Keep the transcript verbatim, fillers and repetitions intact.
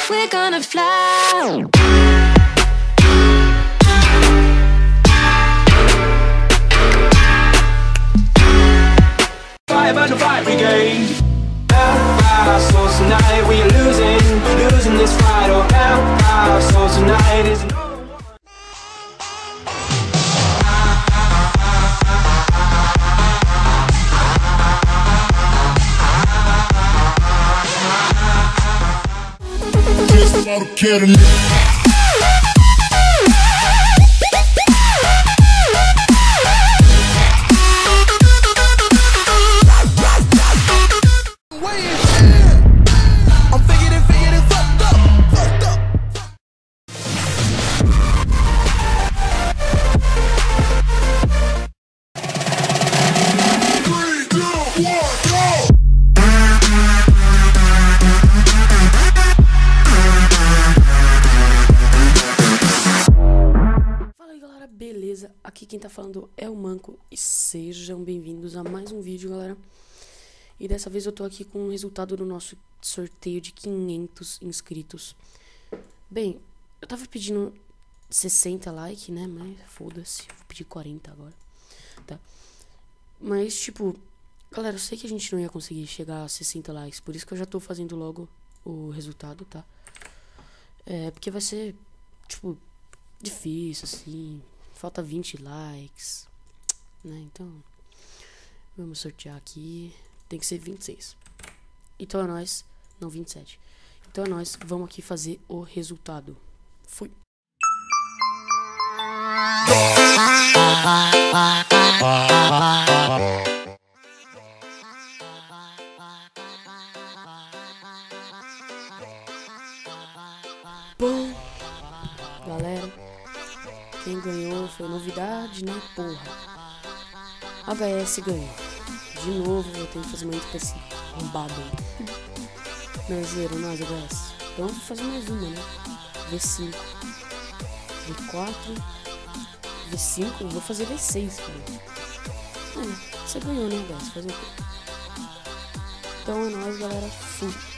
we're gonna fly. Five under five brigade. Our souls tonight, we are losing, losing this fight. Oh, our souls tonight is no. Just a lot of kidding. Beleza, aqui quem tá falando é o Manco e sejam bem-vindos a mais um vídeo, galera. E dessa vez eu tô aqui com o resultado do nosso sorteio de quinhentos inscritos. Bem, eu tava pedindo sessenta likes, né, mas foda-se, vou pedir quarenta agora, tá? Mas, tipo, galera, eu sei que a gente não ia conseguir chegar a sessenta likes, por isso que eu já tô fazendo logo o resultado, tá? É, porque vai ser, tipo, difícil, assim... Falta vinte likes, né? Então, vamos sortear aqui. Tem que ser vinte e seis. Então é nóis. Não, vinte e sete. Então é nóis. Vamos aqui fazer o resultado. Fui. Bom, galera, quem ganhou foi novidade, né, porra. H S ganhou. De novo, eu tenho que fazer uma pra esse bombado aí. Não, zero, nós, H S. Então, vou fazer mais uma, né. V cinco. V quatro. V cinco, vou fazer V seis, cara. É, você ganhou, né, H S? Fazer o quê? Então é nóis, galera. Fui.